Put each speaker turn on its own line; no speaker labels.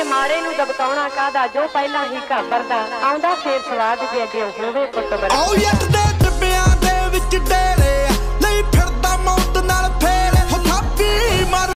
माड़े नूं दबकाउणा कादा जो पहला ही घाबरदा आउंदा फेर सवाद जे अगे होवे पुट बरा।